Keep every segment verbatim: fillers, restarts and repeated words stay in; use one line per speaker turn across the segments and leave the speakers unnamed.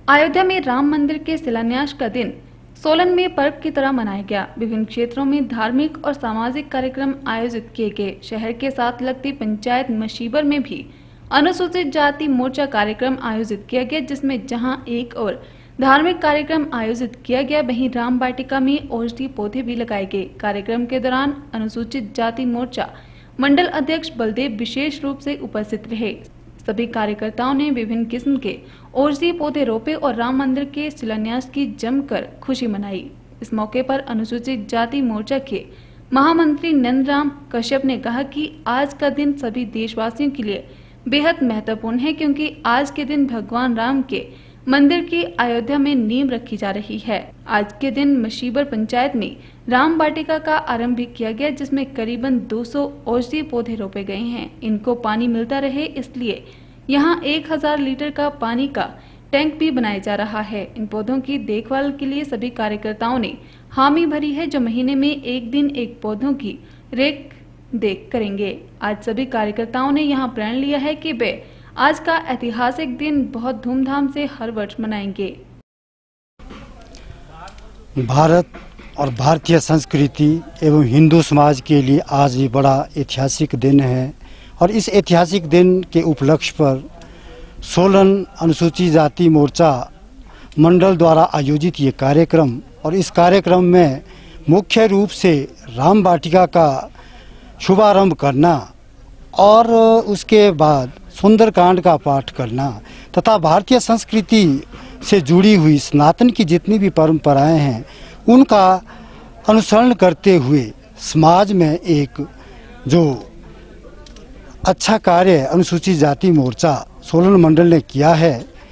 अयोध्या में राम मंदिर के शिलान्यास का दिन सोलन में पर्व की तरह मनाया गया। विभिन्न क्षेत्रों में धार्मिक और सामाजिक कार्यक्रम आयोजित किए गए। शहर के साथ लगती पंचायत मशीबर में भी अनुसूचित जाति मोर्चा कार्यक्रम आयोजित किया गया, जिसमें जहां एक और धार्मिक कार्यक्रम आयोजित किया गया, वहीं राम वाटिका में औषधीय पौधे भी लगाए गए। कार्यक्रम के दौरान अनुसूचित जाति मोर्चा मंडल अध्यक्ष बलदेव विशेष रूप से उपस्थित रहे। सभी कार्यकर्ताओं ने विभिन्न किस्म के औषधीय पौधे रोपे और राम मंदिर के शिलान्यास की जमकर खुशी मनाई। इस मौके पर अनुसूचित जाति मोर्चा के महामंत्री नंदराम कश्यप ने कहा कि आज का दिन सभी देशवासियों के लिए बेहद महत्वपूर्ण है, क्योंकि आज के दिन भगवान राम के मंदिर की अयोध्या में नींव रखी जा रही है। आज के दिन मशीबर पंचायत में राम वाटिका का आरंभ भी किया गया, जिसमें करीबन दो सौ औषधीय पौधे रोपे गए हैं। इनको पानी मिलता रहे, इसलिए यहां एक हज़ार लीटर का पानी का टैंक भी बनाया जा रहा है। इन पौधों की देखभाल के लिए सभी कार्यकर्ताओं ने हामी भरी है, जो महीने में एक दिन एक पौधों की रेख देख करेंगे। आज सभी कार्यकर्ताओं ने यहां प्रण लिया है कि वे आज का ऐतिहासिक दिन बहुत धूमधाम से हर वर्ष मनाएंगे।
भारत और भारतीय संस्कृति एवं हिंदू समाज के लिए आज ये बड़ा ऐतिहासिक दिन है और इस ऐतिहासिक दिन के उपलक्ष्य पर सोलन अनुसूचित जाति मोर्चा मंडल द्वारा आयोजित ये कार्यक्रम और इस कार्यक्रम में मुख्य रूप से राम वाटिका का शुभारंभ करना और उसके बाद सुंदरकांड का पाठ करना तथा भारतीय संस्कृति से जुड़ी हुई सनातन की जितनी भी परंपराएं हैं उनका अनुसरण करते हुए समाज में एक जो अच्छा कार्य अनुसूचित जाति मोर्चा सोलन मंडल ने किया है,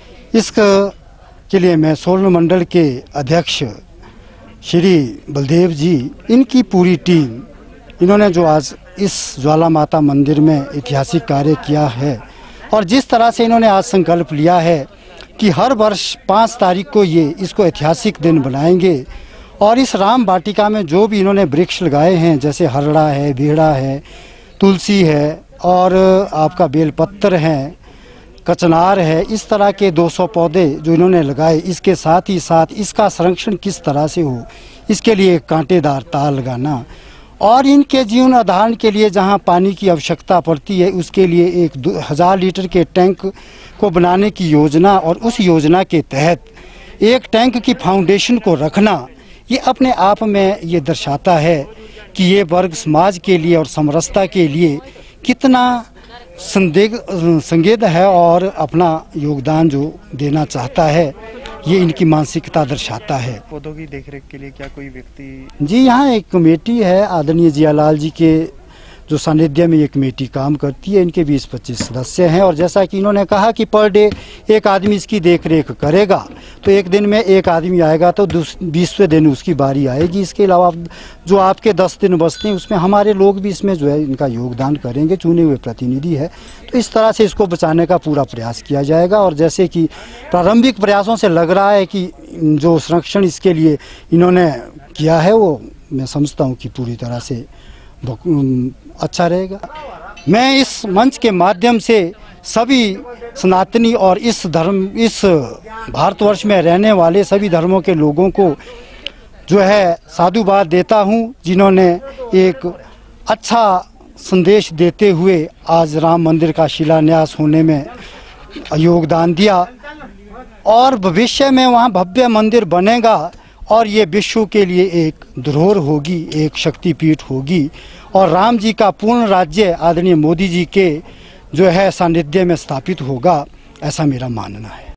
इसके लिए मैं सोलन मंडल के अध्यक्ष श्री बलदेव जी, इनकी पूरी टीम, इन्होंने जो आज इस ज्वाला माता मंदिर में ऐतिहासिक कार्य किया है और जिस तरह से इन्होंने आज संकल्प लिया है कि हर वर्ष पाँच तारीख को ये इसको ऐतिहासिक दिन बनाएंगे और इस राम वाटिका में जो भी इन्होंने वृक्ष लगाए हैं, जैसे हरड़ा है, बेहड़ा है, तुलसी है और आपका बेलपत्र है, कचनार है, इस तरह के दो सौ पौधे जो इन्होंने लगाए, इसके साथ ही साथ इसका संरक्षण किस तरह से हो, इसके लिए कांटेदार तार लगाना और इनके जीवन आधारण के लिए जहां पानी की आवश्यकता पड़ती है उसके लिए एक हज़ार लीटर के टैंक को बनाने की योजना और उस योजना के तहत एक टैंक की फाउंडेशन को रखना, ये अपने आप में ये दर्शाता है कि ये वर्ग समाज के लिए और समरसता के लिए कितना संदेह संवेद है और अपना योगदान जो देना चाहता है, ये इनकी मानसिकता दर्शाता है।
पौधों की देखरेख के लिए क्या कोई व्यक्ति?
जी, यहाँ एक कमेटी है, आदरणीय जियालाल जी के जो सानिध्य में ये कमेटी काम करती है। इनके बीस पच्चीस सदस्य हैं और जैसा कि इन्होंने कहा कि पर डे एक आदमी इसकी देखरेख करेगा, तो एक दिन में एक आदमी आएगा तो बीसवें दिन उसकी बारी आएगी। इसके अलावा जो आपके दस दिन बचते हैं उसमें हमारे लोग भी इसमें जो है इनका योगदान करेंगे, चुने हुए प्रतिनिधि है। तो इस तरह से इसको बचाने का पूरा प्रयास किया जाएगा और जैसे कि प्रारंभिक प्रयासों से लग रहा है कि जो संरक्षण इसके लिए इन्होंने किया है वो मैं समझता हूँ कि पूरी तरह से अच्छा रहेगा। मैं इस मंच के माध्यम से सभी सनातनी और इस धर्म इस भारतवर्ष में रहने वाले सभी धर्मों के लोगों को जो है साधुवाद देता हूं, जिन्होंने एक अच्छा संदेश देते हुए आज राम मंदिर का शिलान्यास होने में योगदान दिया और भविष्य में वहां भव्य मंदिर बनेगा और ये विश्व के लिए एक धरोहर होगी, एक शक्तिपीठ होगी और राम जी का पूर्ण राज्य आदरणीय मोदी जी के जो है सानिध्य में स्थापित होगा, ऐसा मेरा मानना है।